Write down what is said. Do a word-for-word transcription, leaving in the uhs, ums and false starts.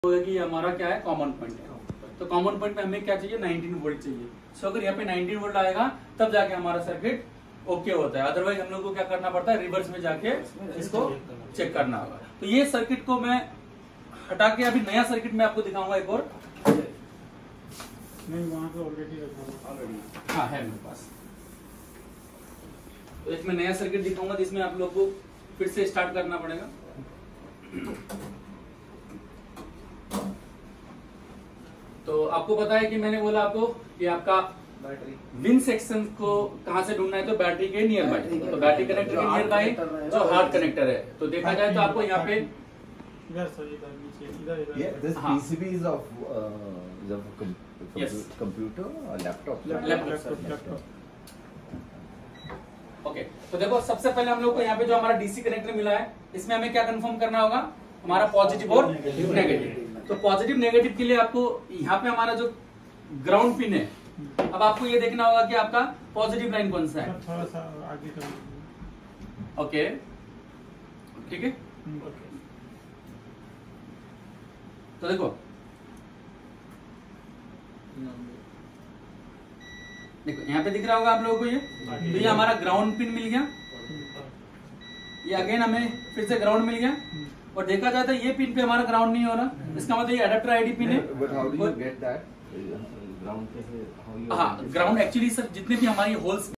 होगा कि हमारा क्या है, कॉमन पॉइंट है। तो कॉमन पॉइंट में हमें क्या चाहिए, नाइनटीन वोल्ट चाहिए। सो अगर यहाँ पे नाइनटीन वोल्ट आएगा तब जाके हमारा सर्किट ओके होता है, अदरवाइज हम लोग को क्या करना पड़ता है, रिवर्स में जाके इसको चेक करना होगा। तो ये सर्किट को मैं हटा के अभी नया सर्किट में आपको दिखाऊंगा एक और। नहीं, वहाँ पे ऑलरेडी रखा हाँ है मेरे पास। तो एक मैं नया सर्किट दिखाऊंगा जिसमें आप लोग को फिर से स्टार्ट करना पड़ेगा। तो आपको पता है कि मैंने बोला आपको कि आपका बैटरी विन सेक्शन को कहां से ढूंढना है, तो बैटरी के नियर बाय। तो बैटरी कनेक्टर के नियर बाय जो हार्ड कनेक्टर है, तो देखा जाए तो आपको यहाँ पे इधर सर, इधर नीचे, इधर इधर Yeah, this हाँ. P C B is of uh, is of com Yes. computer or laptop. Laptop, laptop laptop okay. तो देखो सबसे पहले हम लोग को यहाँ पे जो हमारा डीसी कनेक्टर मिला है, इसमें हमें क्या कंफर्म करना होगा, हमारा पॉजिटिव और नेगेटिव। तो पॉजिटिव नेगेटिव के लिए आपको यहाँ पे हमारा जो ग्राउंड पिन है, अब आपको ये देखना होगा कि आपका पॉजिटिव लाइन कौन सा है। थोड़ा सा आगे कर। ओके ठीक है। तो देखो देखो यहाँ पे दिख रहा होगा आप लोगों को ये, तो ये हमारा ग्राउंड पिन मिल गया, ये अगेन हमें फिर से ग्राउंड मिल गया। और देखा जाता है ये पिन पे हमारा ग्राउंड नहीं हो रहा, इसका मतलब ये अडेप्टर आईडी पिन है। But how do you get that? Ground कैसे? How you? हाँ, ग्राउंड एक्चुअली सर जितने भी हमारी होल्स